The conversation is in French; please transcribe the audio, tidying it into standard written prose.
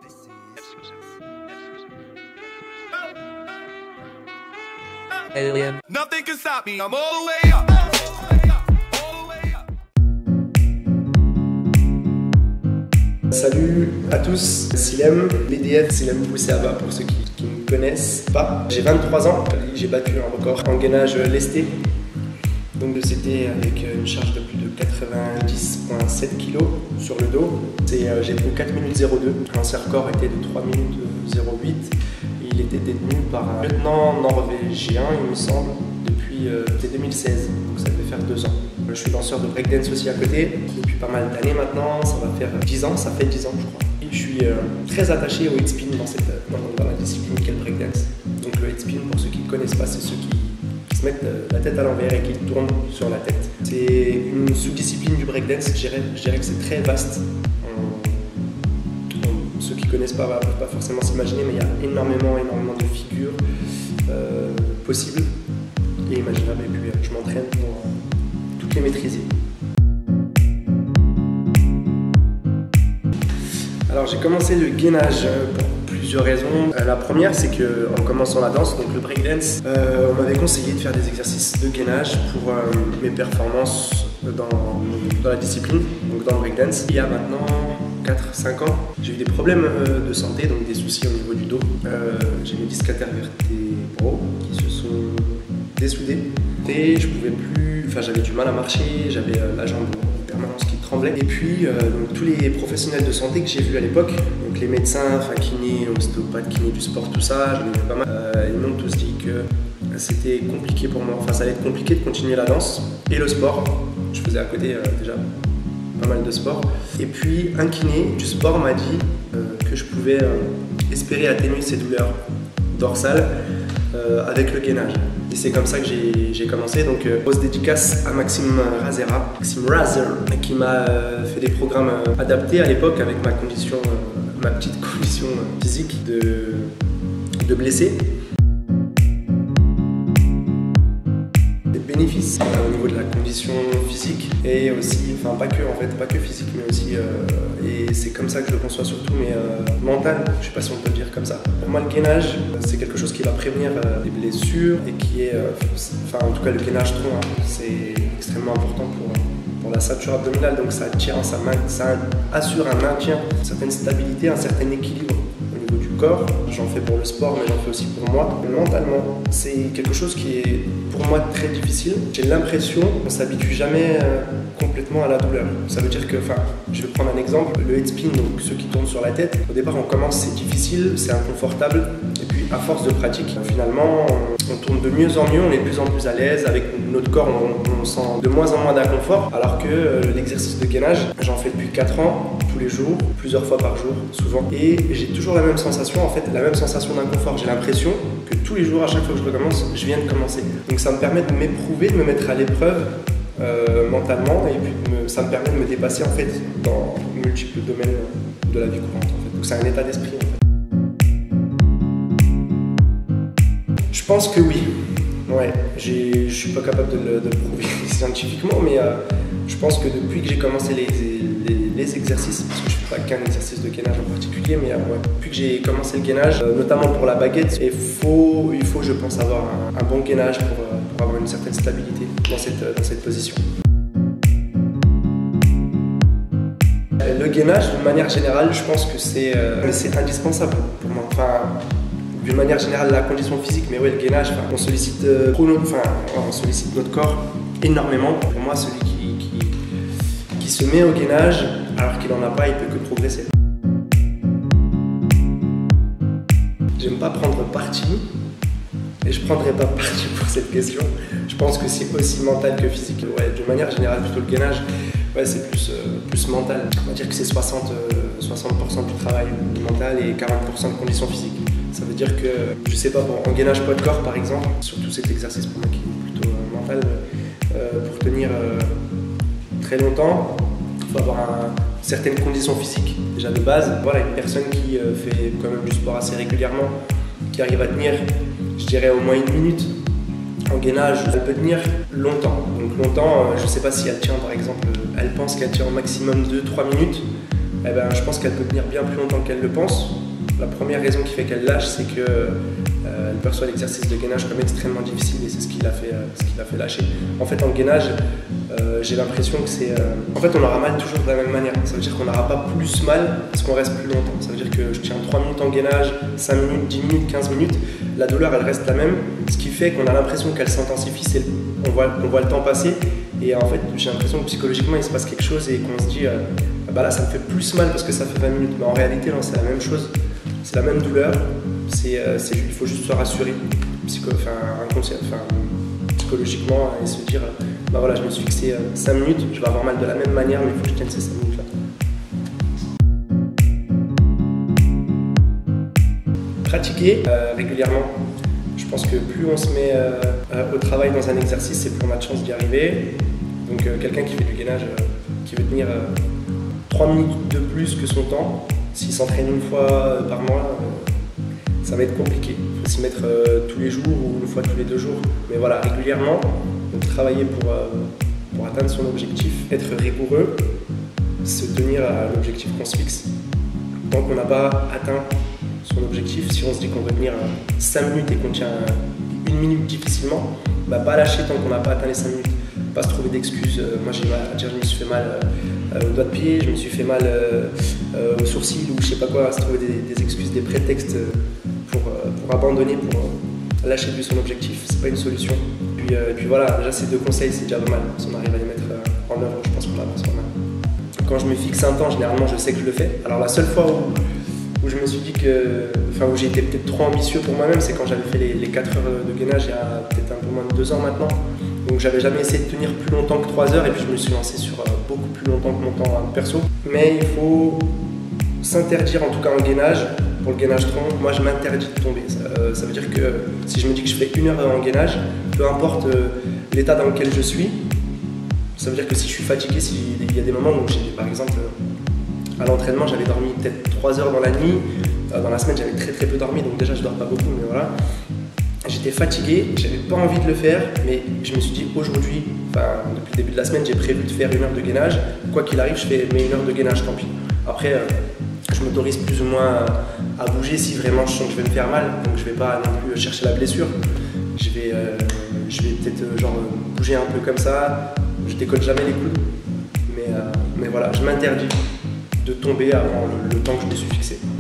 Alien. Nothing can stop me. I'm all the way up. Salut à tous, Silem, l'EDF, Silem poussé à bas pour ceux qui ne me connaissent pas. J'ai 23 ans, j'ai battu un record en gainage lesté. Donc c'était avec une charge de plus de 90,7 kg sur le dos. J'ai tenu 4 minutes 02, l'ancien record était de 3 minutes 08. Il était détenu par un lieutenant norvégien, il me semble, depuis 2016, donc ça devait faire 2 ans. Je suis danseur de breakdance aussi à côté, depuis pas mal d'années maintenant, ça va faire 10 ans, ça fait 10 ans je crois. Et je suis très attaché au headspin dans la discipline qu'est le breakdance. Donc le headspin, pour ceux qui ne connaissent pas, c'est ceux qui se mettent la tête à l'envers et qui tournent sur la tête. C'est une sous-discipline du breakdance, je dirais que c'est très vaste. Ceux qui ne connaissent pas ne peuvent pas forcément s'imaginer, mais il y a énormément de figures possibles et imaginables. Et puis je m'entraîne pour toutes les maîtriser. Alors j'ai commencé le gainage pour plusieurs raisons. La première, c'est qu'en commençant la danse, donc le breakdance, on m'avait conseillé de faire des exercices de gainage pour mes performances dans la discipline, donc dans le breakdance. Il y a maintenant 4-5 ans, j'ai eu des problèmes de santé, donc des soucis au niveau du dos. J'ai mes disques intervertébraux qui se sont dessoudés et je pouvais plus, j'avais du mal à marcher, j'avais la jambe en permanence qui tremblait. Et puis donc, tous les professionnels de santé que j'ai vus à l'époque, donc les médecins, kinés, ostéopathes, kinés du sport, tout ça, j'en ai vu pas mal. Ils m'ont tous dit que c'était compliqué pour moi, ça allait être compliqué de continuer la danse et le sport. Je faisais à côté déjà pas mal de sport. Et puis un kiné du sport m'a dit que je pouvais espérer atténuer ces douleurs dorsales avec le gainage. Et c'est comme ça que j'ai commencé. Donc grosse dédicace à Maxime Razer, qui m'a fait des programmes adaptés à l'époque avec ma petite condition physique de blessé. Bénéfices au niveau de la condition physique et aussi, pas que physique, mais aussi, et c'est comme ça que je le conçois surtout, mais mental, je sais pas si on peut le dire comme ça. Pour moi, le gainage, c'est quelque chose qui va prévenir les blessures et qui est, en tout cas le gainage tronc, c'est extrêmement important pour la ceinture abdominale, donc ça assure un maintien, une certaine stabilité, un certain équilibre au niveau du corps. J'en fais pour le sport, mais j'en fais aussi pour moi. Mentalement, c'est quelque chose qui est pour moi très difficile. J'ai l'impression qu'on ne s'habitue jamais complètement à la douleur. Ça veut dire que, je vais prendre un exemple, le head spin, donc ceux qui tournent sur la tête, au départ on commence, c'est difficile, c'est inconfortable, et puis à force de pratique, finalement on tourne de mieux en mieux, on est de plus en plus à l'aise, avec notre corps on sent de moins en moins d'inconfort, alors que l'exercice de gainage, j'en fais depuis 4 ans, tous les jours, plusieurs fois par jour, souvent, et j'ai toujours la même sensation, la même sensation d'inconfort. J'ai l'impression que tous les jours, à chaque fois que je recommence, je viens de commencer. Donc ça me permet de m'éprouver, de me mettre à l'épreuve mentalement, et puis ça me permet de me dépasser dans multiples domaines de la vie courante. Donc c'est un état d'esprit. Je pense que oui. Ouais, je suis pas capable de le prouver scientifiquement, mais je pense que depuis que j'ai commencé les exercices, parce que je fais pas qu'un exercice de gainage en particulier, mais depuis que j'ai commencé le gainage, notamment pour la baguette, il faut je pense avoir un bon gainage pour avoir une certaine stabilité dans cette position. Le gainage, d'une manière générale, je pense que c'est indispensable pour moi. D'une manière générale, la condition physique, mais ouais, le gainage, on sollicite notre corps énormément. Pour moi, celui qui se met au gainage, alors qu'il n'en a pas, il peut que progresser. J'aime pas prendre parti, et je prendrai pas parti pour cette question. Je pense que c'est aussi mental que physique. Ouais, d'une manière générale, plutôt le gainage, c'est plus mental. On va dire que c'est 60% du travail mental et 40% de conditions physiques. Ça veut dire que, je sais pas, en gainage poids de corps par exemple, surtout cet exercice pour moi qui est plutôt mental, pour tenir très longtemps, il faut avoir certaines conditions physiques déjà de base. Voilà, une personne qui fait quand même du sport assez régulièrement, qui arrive à tenir, je dirais, au moins 1 minute. En gainage, elle peut tenir longtemps. Donc longtemps, je ne sais pas si elle tient par exemple, elle pense qu'elle tient au maximum 2-3 minutes. eh ben, je pense qu'elle peut tenir bien plus longtemps qu'elle le pense. La première raison qui fait qu'elle lâche, c'est qu'elle perçoit l'exercice de gainage comme extrêmement difficile et c'est ce qui l'a fait lâcher. En fait, en gainage, j'ai l'impression que c'est... En fait, on aura mal toujours de la même manière. Ça veut dire qu'on n'aura pas plus mal parce qu'on reste plus longtemps. Ça veut dire que je tiens 3 minutes en gainage, 5 minutes, 10 minutes, 15 minutes. La douleur, elle reste la même. Ce qui fait qu'on a l'impression qu'elle s'intensifie, c'est qu'on voit le temps passer. Et en fait, j'ai l'impression que psychologiquement, il se passe quelque chose et qu'on se dit bah là, ça me fait plus mal parce que ça fait 20 minutes. Mais en réalité, non, c'est la même chose. C'est la même douleur. Il faut juste se rassurer psychologiquement et se dire bah voilà, je me suis fixé 5 minutes, je vais avoir mal de la même manière, mais il faut que je tienne ces 5 minutes là. Pratiquer régulièrement. Je pense que plus on se met au travail dans un exercice et plus on a de chance d'y arriver. Donc quelqu'un qui fait du gainage, qui veut tenir 3 minutes de plus que son temps, s'il s'entraîne une fois par mois, ça va être compliqué. Il faut s'y mettre tous les jours ou une fois tous les 2 jours. Mais voilà, régulièrement, donc travailler pour atteindre son objectif, être rigoureux, se tenir à l'objectif qu'on se fixe. Tant qu'on n'a pas atteint son objectif, si on se dit qu'on veut tenir 5 minutes et qu'on tient 1 minute difficilement, bah pas lâcher tant qu'on n'a pas atteint les 5 minutes. Pas se trouver d'excuses. Moi j'ai mal à dire je me suis fait mal au doigt de pied, je me suis fait mal au sourcil ou je sais pas quoi, se trouver des excuses, des prétextes pour abandonner, pour lâcher de son objectif, c'est pas une solution. Puis voilà, déjà ces 2 conseils c'est déjà pas mal. Si on arrive à les mettre en œuvre, je pense qu'on avance pas mal. Quand je me fixe un temps, généralement je sais que je le fais. Alors la seule fois où je me suis dit où j'ai été peut-être trop ambitieux pour moi-même, c'est quand j'avais fait les 4 heures de gainage il y a peut-être un peu moins de 2 ans maintenant. Donc j'avais jamais essayé de tenir plus longtemps que 3 heures et puis je me suis lancé sur beaucoup plus longtemps que mon temps perso. Mais il faut s'interdire, en tout cas en gainage, pour le gainage tronc, moi je m'interdis de tomber. Ça veut dire que si je me dis que je fais 1 heure en gainage, peu importe l'état dans lequel je suis, ça veut dire que si je suis fatigué, il y a des moments où j'ai, par exemple, à l'entraînement, j'avais dormi peut-être 3 heures dans la nuit. Dans la semaine, j'avais très peu dormi, donc déjà je dors pas beaucoup, mais voilà. J'étais fatigué, j'avais pas envie de le faire, mais je me suis dit aujourd'hui, depuis le début de la semaine, j'ai prévu de faire 1 heure de gainage. Quoi qu'il arrive, je fais mes 1 heure de gainage, tant pis. Après, je m'autorise plus ou moins à bouger si vraiment je sens que je vais me faire mal, donc je vais pas non plus chercher la blessure. Je vais peut-être bouger un peu comme ça, je décolle jamais les coudes, mais voilà, je m'interdis de tomber avant le temps que je me suis fixé.